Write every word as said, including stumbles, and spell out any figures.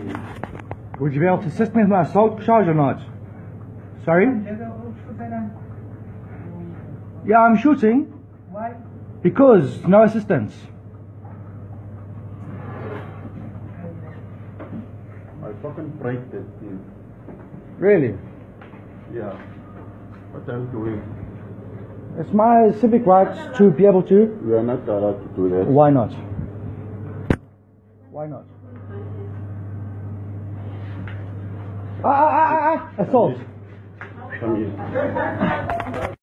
Would you be able to assist me with my assault charge or not? Sorry? Yeah, I'm shooting. Why? Because no assistance. I fucking break that thing. Really? Yeah. What I'm doing. It's my civic rights to be able to. We are not allowed to do that. Why not? Why not? Ah, ah, ah, ah, ah. Assault. Come here.